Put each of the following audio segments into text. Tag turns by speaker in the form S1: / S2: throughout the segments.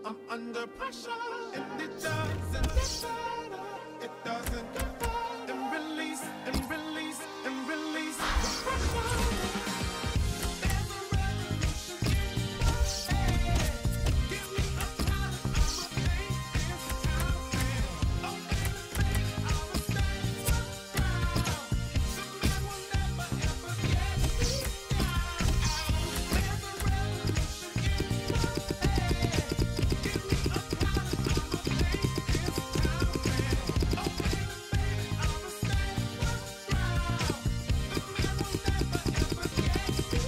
S1: I'm under pressure, and it doesn't get better. It doesn't get better. And release, and release, and release the pressure. There's a revolution in my head. Give me a product, I'ma make this happen. Oh baby, I'ma stand so proud. Some man will never ever get me down. There's a revolution in my head. Give me a product, I'ma make this happen. Oh baby, I'ma stand so proud. The man will never ever get me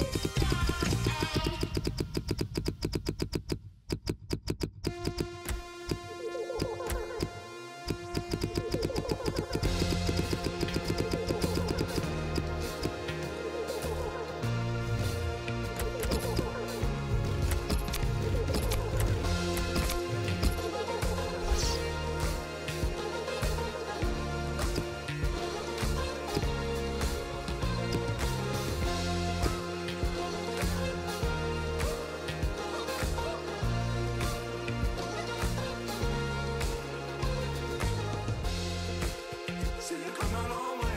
S1: see you come a long way.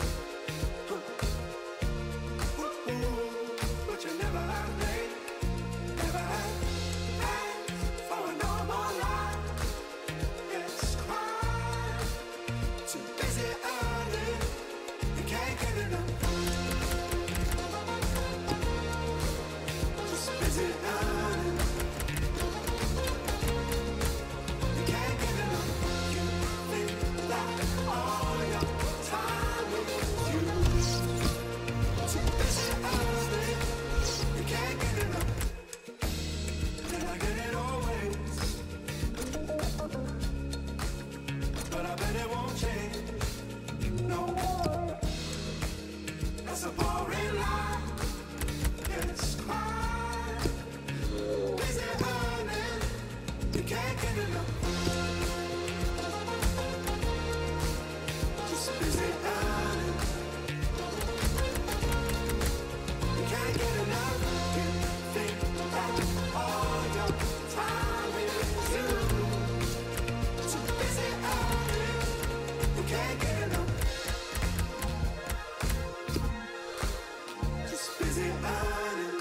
S1: But you never have made, never have asked for a normal life. It's crime, too busy earning, you can't get enough. Just busy earning, you can't get enough. You think that all your time is used. Too busy earning, you can't get enough. And I get it always, but I bet it won't change. No, that's a boring life. It's crime. Busy earning, you can't get enough. Just busy earning, you can't get enough. You think that all your time is used. Too busy earning, you can't get enough. Just busy earning.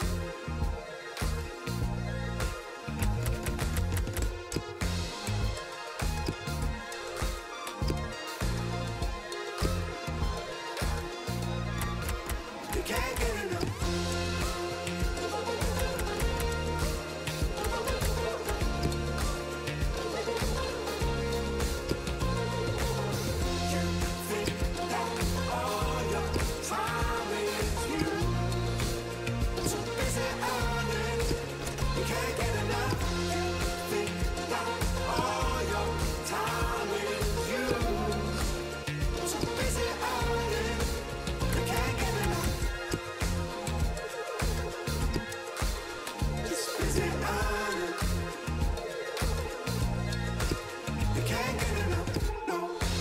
S1: You can't get enough. You think that all your time is used. Too busy earning, you can't get enough. You think that all your time is used. Too busy earning, you can't get enough. Just busy earning, you can't get enough. No,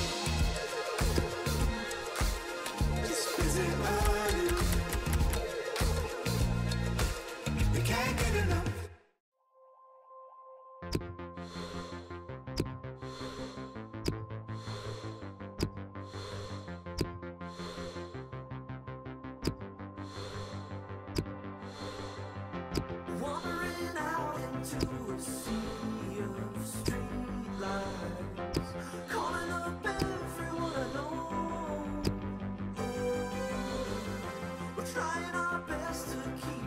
S1: just busy earning, you can't get enough.
S2: Wandering out into a sea of streetlights, calling up everyone I know. We're trying our best to keep